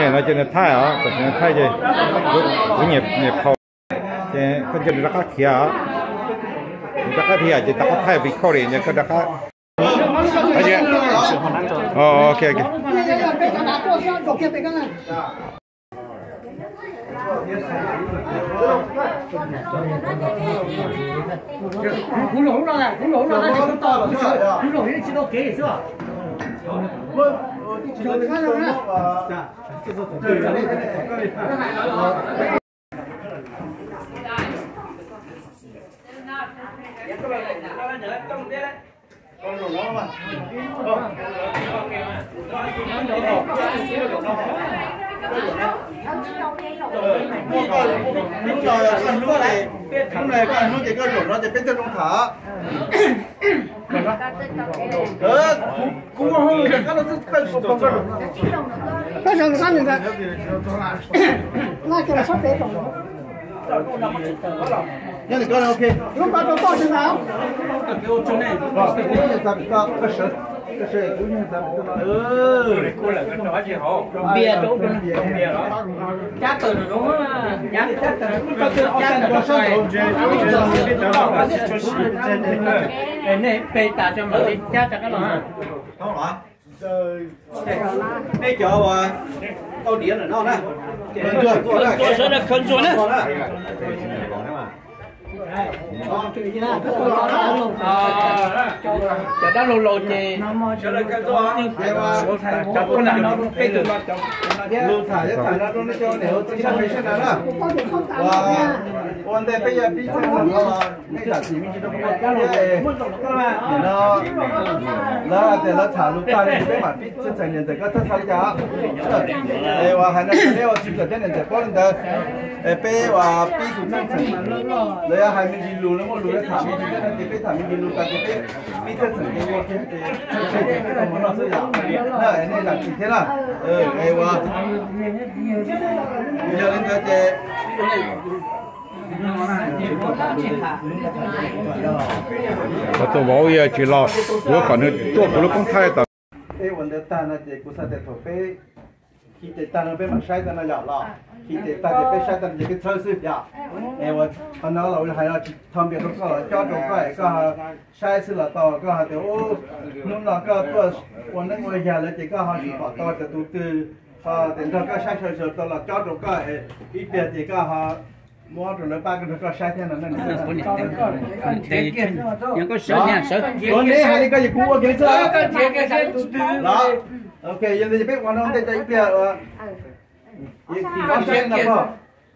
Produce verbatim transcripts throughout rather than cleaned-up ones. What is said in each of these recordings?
này nó trên thay á còn trên thay gì với nhịp nhịp hậu trên con trên nó các khía á nó các khía chỉ nó thay bị khâu liền nhưng cái đó các thấy chưa ok ok 古龙了呢，古龙了，那就到古龙人知道给是吧？我就看着呢。con rồng đó mà lúc rồi con lúc này lúc này con lúc thì con rồng nó thì biết tên con thả ờ cũng không được cái nó cái rồng cái rồng cái rồng này那给我烧肥种那你刚才 OK 如果说到现场给我中内咱们到二十这是估计咱们呃过了跟着就好别都跟别了家头的中啊家里家头家头家头上头哎那被打成了家这个了好了đây chờ mà câu điện là nó nè tôi sẽ là khẩn trương đấy cho đang lột lột gì cho là cái đó cho con nào nó cái từ lột thải cho thải nó nó cho nếu tôi sẽ phải xem nào và con đây bây giờ bây giờ nó cái là chỉ mình chỉ nó nó nó để nó thả lúc ta đi cái mặt bây giờ thành nhân cái thất thải giá để và hành động nếu chỉ có cái này để con đó bây và bây giờ thành thành để hành mình đi lùi nó lùi nó thả mình cái này thì bây thả mình đi lùi ta thì bây bây giờ thành cái gì cái cái cái món nó sẽ giảm này này là gì thế nào ừ để và bây giờ đến cái 我做毛也去了，我可能做不了公开的。 哎，问的单那这古啥的头被，khi để ta nó bên mặt sai ta nó nhỏ lọ, khi để ta để bên sai ta để cái thơ sư nhỏ, em mà hắn nói là hay là tham việc nó là cho trong cái cái sai sư là to cái thì ô lúc nào cái tôi quan đến người già là chỉ cái họ chỉ bảo to từ từ từ, à đến đó cái sai sai sai to là cho trong cái ít tiền thì cái họ mua rồi nó ba cái nó sai thế nào nó những cái sợ nha sợ còn đấy hay cái gì cũng có cái chứ cái gì cái gì từ từ đó ok giờ thì biết quan không thì tại bây giờ gì thì nó sẽ là sao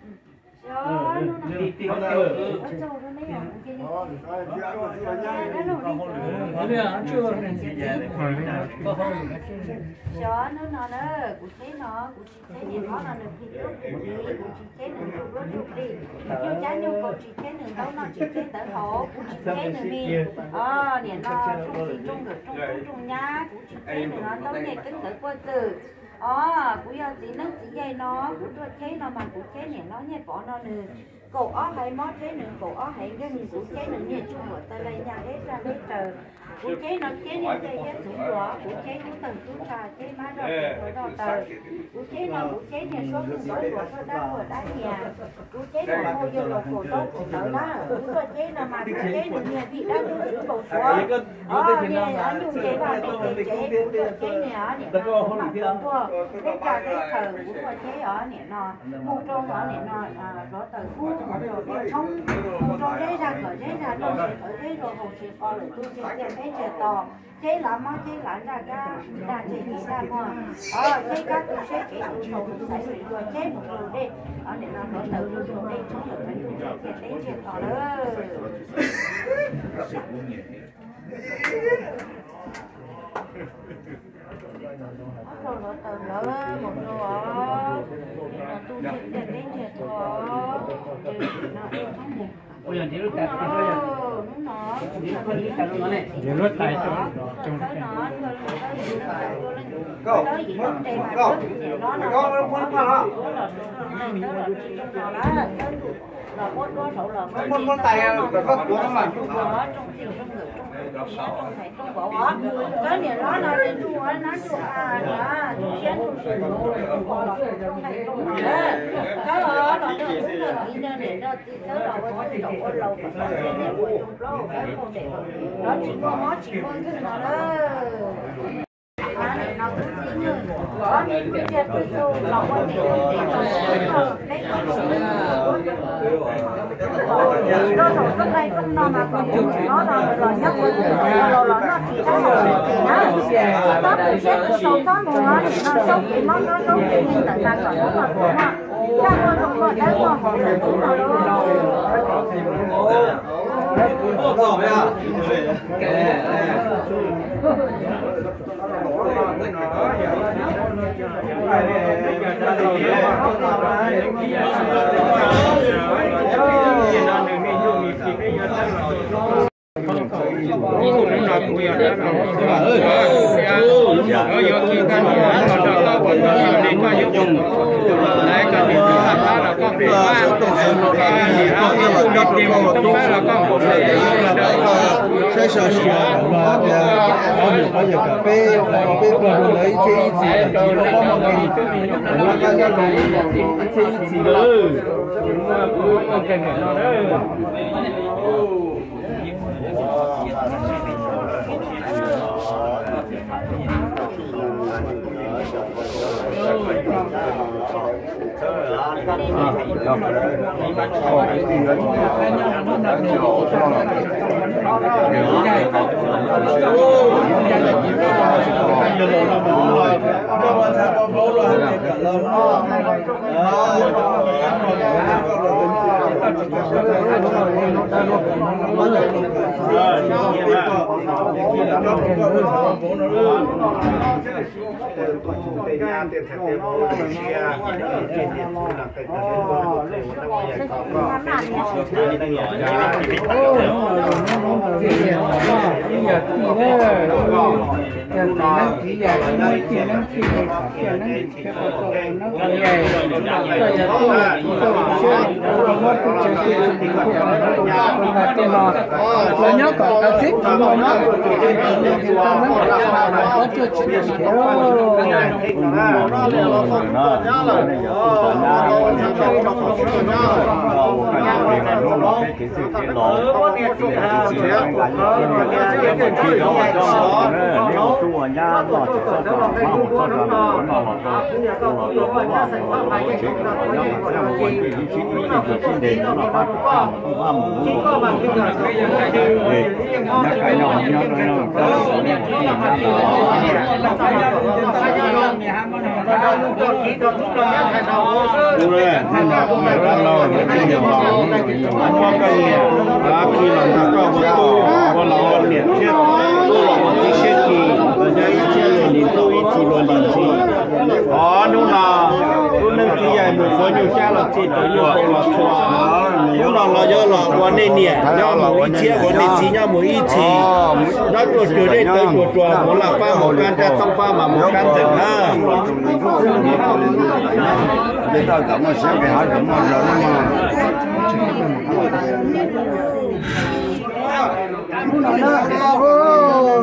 chó nó nó nó cụ chế nó cụ chế gì nó là được thì tốt đi cụ chế được chụp nó chụp đi nhưng trái nhưng cụ chế được đâu nó chỉ chế tới hộ cụ chế được mi ờ điện nó trung gì trung được trung trung trung nhá cụ chế được nó đâu nhảy kính tới qua từ ờ cụ giờ chỉ nó chỉ dây nó cụ cho chế nó mà cụ chế này nó nhảy bỏ nó nữa cổ ó hay mót thế nữa cổ ó hay cái mình cụ chế nữa nhảy chung ở tay đây nhà hết ra hết trời cụ chế nó chế những cái cái thủ đó cụ chế những từng chú trà chế má đó rồi đó tờ cụ chế nó cụ chế nhà số mình đổi của nó đá của đá nhà cụ chế nó mua vô lột cổ tốt cổ đỡ đó cụ chế nó mà cụ chế được nhà bị đá vô những bầu số ờ nhà ở dùng chế vào cái chế cụ chế này ở này nó mà cũng thua cái trà cái thờ cụ chế ở này nó mua trôn ở này nó đó tờ cụ rồi cái thông trôn chế ra khỏi chế ra nó ở chế rồi hồ sơ coi rồi tôi chế chế chế to chế làm mà chế làm ra cái là chế gì ra mà ờ chế các tôi chế chế tôi thầu sai rồi chế một rồi đi ở này nó nó tự rồi đi chúng tôi phải chế chế chế to đó rồi nó tự nữa một rồi tôi chế chế chế to bây giờ nếu ta có nói nếu con đi ta nói này nếu nuốt tay cho trong go go go nó muốn mà hả muốn muốn tay có của nó mà phải không bỏ cái này nó là đến chùa nó chùa à là chùa sen chùa sen bỏ là không phải không bỏ cái đó nó được đi nơi này nó chỉ tới đầu cái đầu cái lâu cái này của chúng lâu cái không để nó chỉ có nó chỉ có cái nó đó nó cũng chỉ như có những cái chuyện tôi tôi lòng quan điểm để cho cái nó rồi lúc đây không nó mà còn nó là rồi nhất rồi rồi nó chỉ có một thì nó có một cái sâu có một nó sâu thì nó nó nó nhưng tại sao còn nó mà cũng mà cha con không có đấy mà không được cũng nào đâu sai sở sự nó thì có nhiều có nhiều cà phê cà phê vừa lấy chế gì chỉ nó có một cái nó cái cái cái chế gì đó ok nó đấy là nhớ còn tao thích nó nó có chưa chỉ Ờ, đúng là lúc nãy khi dài một số nhiều cha là chỉ tới nhiều bộ là chua lúc nào là do là quan nên nhẹ do mà ý chia quan nên chỉ nhau một ý chỉ nó chuột chuột đây tới chuột chuột một là pha một can ra không pha mà một can rừng ha để ta cảm ơn sẽ về hai cảm ơn rồi mà nó nó ô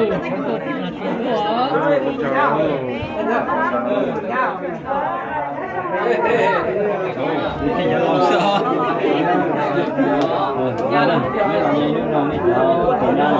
Hãy subscribe cho kênh Ghiền Mì Gõ để không bỏ lỡ những video hấp dẫn. thì giờ làm sao nhà này như như nào này cháu thì nhà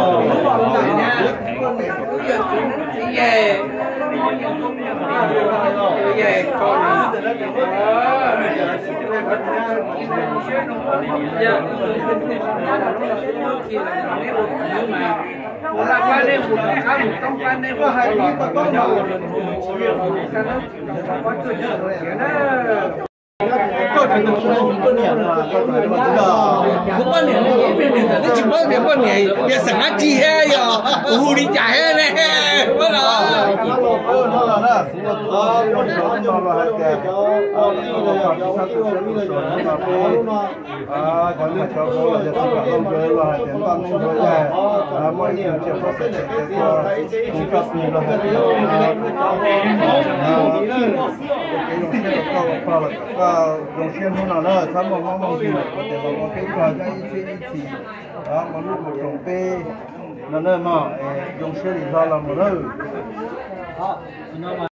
không bao nhiêu nó chỉ bao nhiêu bao nhiêu bây giờ sáng chi hết rồi hù đi chạy hết này bắt đầu dùng xuyên hôm nào nữa, thăm một mong mong gì, có thể vào một cái trò cho ý chí ý chí, đó, một lúc một trồng pe, nó nơi mà dùng xuyên thì do là một nơi.